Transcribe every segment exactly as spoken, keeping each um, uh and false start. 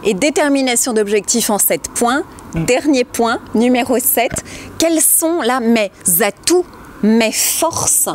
Et détermination d'objectifs en sept points. Dernier point, numéro sept. Quels sont là mes atouts, mes forces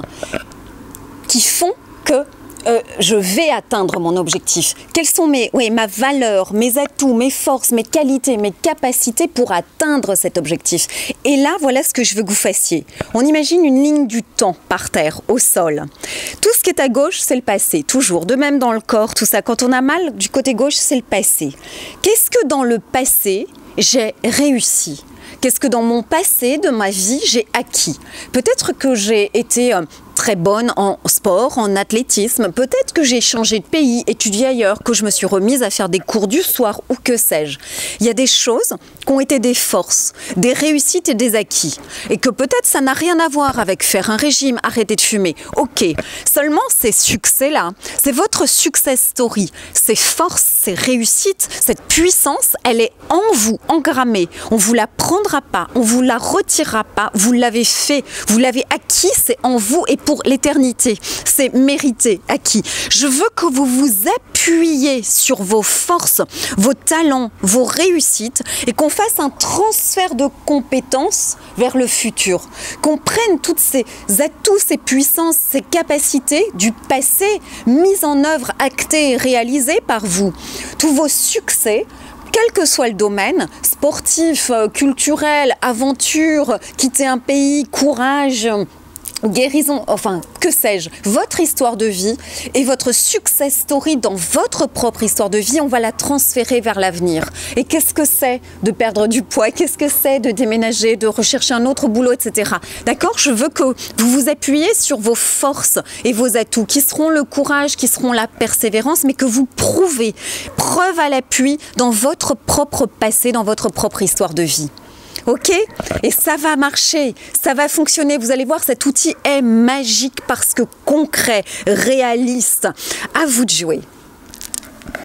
qui font que euh, je vais atteindre mon objectif? Quelles sont mes, oui, ma valeur, mes atouts, mes forces, mes qualités, mes capacités pour atteindre cet objectif? Et là, voilà ce que je veux que vous fassiez. On imagine une ligne du temps par terre, au sol. Tout ce qui est à gauche, c'est le passé, toujours. De même dans le corps, tout ça. Quand on a mal, du côté gauche, c'est le passé. Qu'est-ce que dans le passé, j'ai réussi? Qu'est-ce que dans mon passé, de ma vie, j'ai acquis? Peut-être que j'ai été euh, très bonne en sport, en athlétisme. Peut-être que j'ai changé de pays, étudié ailleurs, que je me suis remise à faire des cours du soir ou que sais-je. Il y a des choses qui ont été des forces, des réussites et des acquis. Et que peut-être ça n'a rien à voir avec faire un régime, arrêter de fumer. Ok, seulement ces succès-là, c'est votre success story. Ces forces, ces réussites, cette puissance, elle est en vous, engrammée. On ne vous la prendra pas, on ne vous la retirera pas. Vous l'avez fait, vous l'avez acquis, c'est en vous et pour l'éternité. C'est mérité, acquis. Je veux que vous vous appuyiez sur vos forces, vos talents, vos réussites et qu'on fasse un transfert de compétences vers le futur. Qu'on prenne toutes ces atouts, ces puissances, ces capacités du passé mises en œuvre, actées et réalisées par vous. Tous vos succès, quel que soit le domaine, sportif, culturel, aventure, quitter un pays, courage, guérison, enfin, que sais-je, votre histoire de vie et votre success story dans votre propre histoire de vie, on va la transférer vers l'avenir. Et qu'est-ce que c'est de perdre du poids? Qu'est-ce que c'est de déménager, de rechercher un autre boulot, et cetera. D'accord? Je veux que vous vous appuyez sur vos forces et vos atouts, qui seront le courage, qui seront la persévérance, mais que vous prouvez, preuve à l'appui dans votre propre passé, dans votre propre histoire de vie. Ok? Et ça va marcher, ça va fonctionner. Vous allez voir, cet outil est magique parce que concret, réaliste. À vous de jouer.